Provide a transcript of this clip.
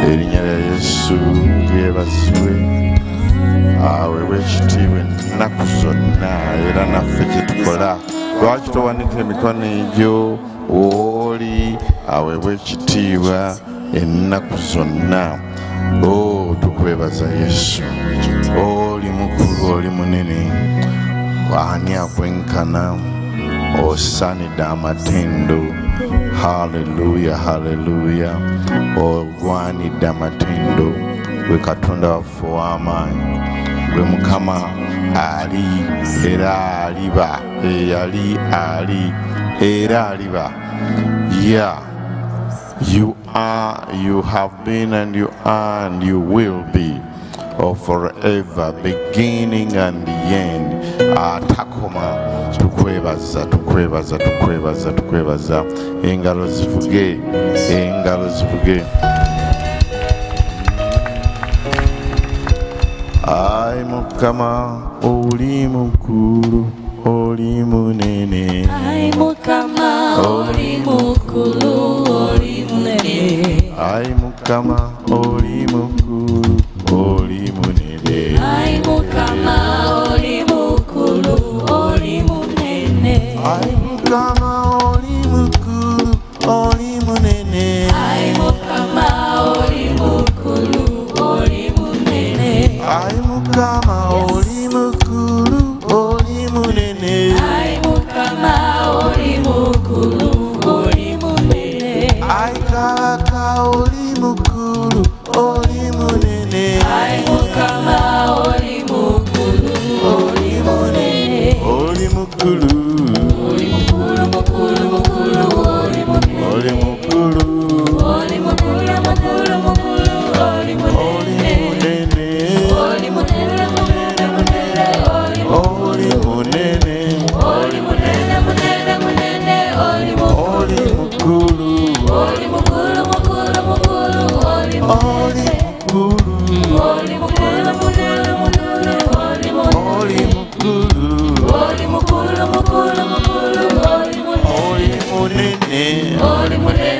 erinnya lya Yesu lyebazibwe. Aweebwe ekitiibwa ennaku zonna era naffe kye tukola. Lwaki towanika emikono egyo w'oli? Aweebwe ekitiibwa ennaku zonna. Tukwebaza Yesu. Oli mukulu, oli munene, ani akwenkana, osaanidde amatendo. Haleluya, haleluya. Ogwanidde amatendo. Gwe Katonda waffe ow'amaanyi, gwe Mukama ali era aliba, eyali ali era aliba. Yeah, you are, you have been, and you are, and you will be, or forever, beginning and the end. Atakoma. Tukwebaza, tukwebaza, tukwebaza, tukwebaza. Engalo zivuge, engalo zivuge. Ai Mukama, oli mukulu, oli munene. Ai Mukama, oli mukulu, oli munene. Ai Mukama, oli mukulu, oli munene. Ai Mukama, oli mukulu, oli munene. Ai Mukama, oli mukulu, oli munene. Ai Mukama, oli mukulu, oli munene. Ai Mukama, oli mukulu, oli munene. Ai Mukama, oli mukulu, oli munene. Ai Kabaka, oli mukulu, oli munene. Ai Mukama, oli mukulu, oli munene. Oli mukulu, Oli mukulu, mukulu, mukulu, oli munene. oli mukulu, Oli mukulu, mukulu, mukulu, oli oli munene. munene. Oli munene, munene, munene, oli Oli munene, Oli munene, munene, munene, oli oli mukulu, Oli mukulu, mukulu, mukulu, oli oli mukulu, Oli mukulu, mukulu, mukulu, oli oli mukulu, Oli mukulu, mukulu, mukulu, oli oli munene. Oli munene.